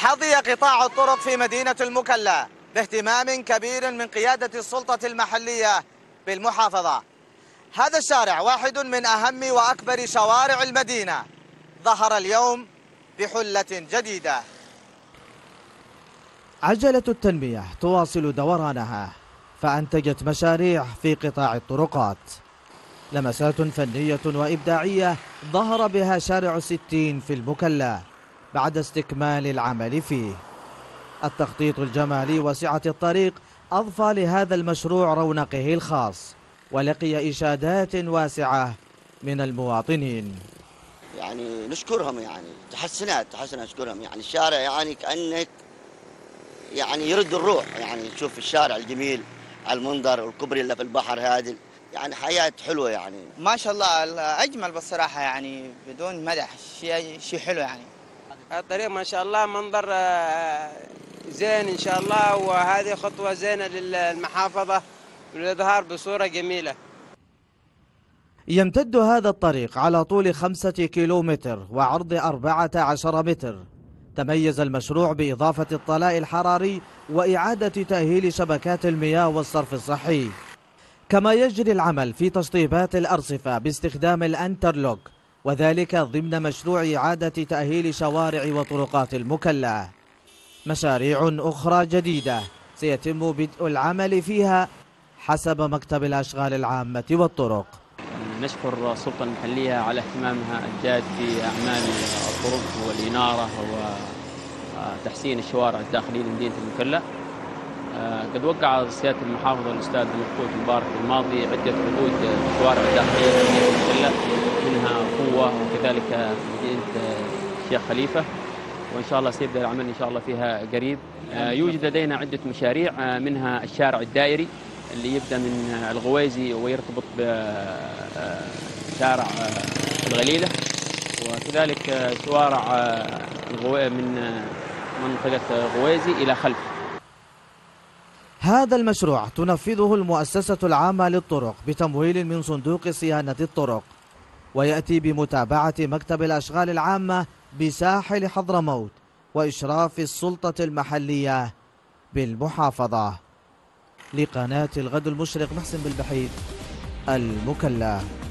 حظي قطاع الطرق في مدينة المكلا باهتمام كبير من قيادة السلطة المحلية بالمحافظة. هذا الشارع واحد من أهم وأكبر شوارع المدينة، ظهر اليوم بحلة جديدة. عجلة التنمية تواصل دورانها، فأنتجت مشاريع في قطاع الطرقات، لمسات فنية وإبداعية ظهر بها شارع 60 في المكلا بعد استكمال العمل فيه. التخطيط الجمالي وسعة الطريق أضفى لهذا المشروع رونقه الخاص، ولقي إشادات واسعة من المواطنين. يعني نشكرهم، يعني تحسنات نشكرهم. يعني الشارع يعني كأنك يعني يرد الروح، يعني تشوف الشارع الجميل على المنظر والكوبري اللي في البحر هذه، يعني حياة حلوة. يعني ما شاء الله أجمل بالصراحة، يعني بدون مدح، شيء حلو. يعني الطريق ما شاء الله منظر زين إن شاء الله، وهذه خطوة زينة للمحافظة والإظهار بصورة جميلة. يمتد هذا الطريق على طول 5 كيلومتر وعرض 14 متر. تميز المشروع بإضافة الطلاء الحراري وإعادة تأهيل شبكات المياه والصرف الصحي، كما يجري العمل في تشطيبات الأرصفة باستخدام الأنترلوك، وذلك ضمن مشروع إعادة تأهيل شوارع وطرقات المكلا. مشاريع أخرى جديدة سيتم بدء العمل فيها حسب مكتب الأشغال العامة والطرق. نشكر السلطة المحلية على اهتمامها الجاد في أعمال الطرق والإنارة وتحسين الشوارع الداخلية لمدينة المكلا. قد وقع سيادة المحافظ الأستاذ المفقود مبارك الماضي عدة عقود في الشوارع الداخلية لمدينة المكلا، منها قوة وكذلك مدينة الشيخ خليفة، وإن شاء الله سيبدأ العمل إن شاء الله فيها قريب. يوجد لدينا عدة مشاريع، منها الشارع الدائري اللي يبدأ من الغويزي ويرتبط بشارع الغليلة، وكذلك شوارع من منطقة غويزي إلى خلف. هذا المشروع تنفذه المؤسسة العامة للطرق بتمويل من صندوق صيانة الطرق، ويأتي بمتابعة مكتب الأشغال العامة بساحل حضرموت وإشراف السلطة المحلية بالمحافظة. لقناة الغد المشرق، محسن بالبحيث، المكلا.